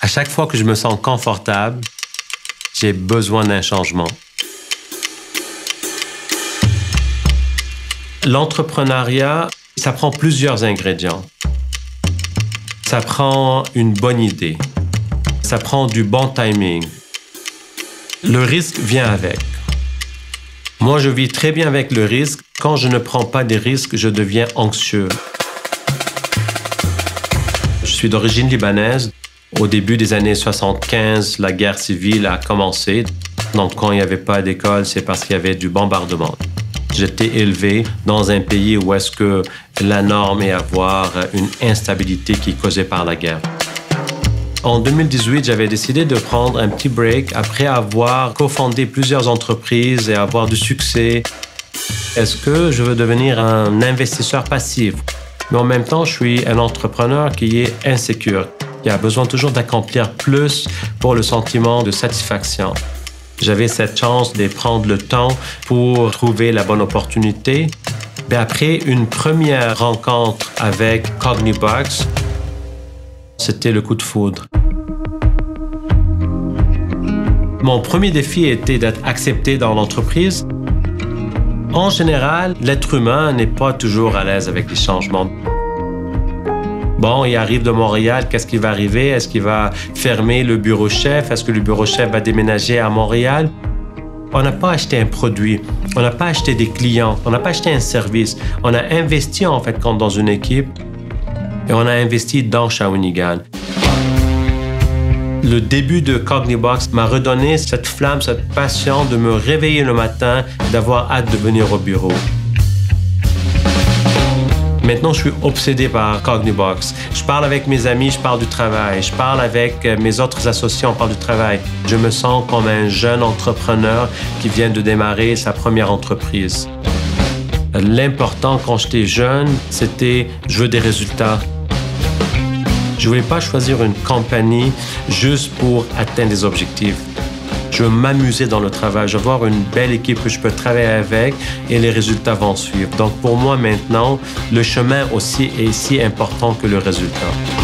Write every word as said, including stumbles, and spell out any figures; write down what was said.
À chaque fois que je me sens confortable, j'ai besoin d'un changement. L'entrepreneuriat, ça prend plusieurs ingrédients. Ça prend une bonne idée. Ça prend du bon timing. Le risque vient avec. Moi, je vis très bien avec le risque. Quand je ne prends pas des risques, je deviens anxieux. Je suis d'origine libanaise. Au début des années soixante-quinze, la guerre civile a commencé. Donc, quand il n'y avait pas d'école, c'est parce qu'il y avait du bombardement. J'étais élevé dans un pays où est-ce que la norme est avoir une instabilité qui est causée par la guerre. En deux mille dix-huit, j'avais décidé de prendre un petit break après avoir cofondé plusieurs entreprises et avoir du succès. Est-ce que je veux devenir un investisseur passif? Mais en même temps, je suis un entrepreneur qui est insécure, qui a besoin toujours d'accomplir plus pour le sentiment de satisfaction. J'avais cette chance de prendre le temps pour trouver la bonne opportunité. Mais après une première rencontre avec Cognibox, c'était le coup de foudre. Mon premier défi était d'être accepté dans l'entreprise. En général, l'être humain n'est pas toujours à l'aise avec les changements. Bon, il arrive de Montréal, qu'est-ce qui va arriver? Est-ce qu'il va fermer le bureau chef? Est-ce que le bureau chef va déménager à Montréal? On n'a pas acheté un produit, on n'a pas acheté des clients, on n'a pas acheté un service. On a investi en fait dans une équipe et on a investi dans Shawinigan. Le début de Cognibox m'a redonné cette flamme, cette passion de me réveiller le matin, d'avoir hâte de venir au bureau. Maintenant, je suis obsédé par Cognibox. Je parle avec mes amis, je parle du travail. Je parle avec mes autres associés, on parle du travail. Je me sens comme un jeune entrepreneur qui vient de démarrer sa première entreprise. L'important quand j'étais jeune, c'était je veux des résultats. Je ne voulais pas choisir une compagnie juste pour atteindre des objectifs. Je veux m'amuser dans le travail, je veux avoir une belle équipe que je peux travailler avec et les résultats vont suivre. Donc pour moi maintenant, le chemin aussi est si important que le résultat.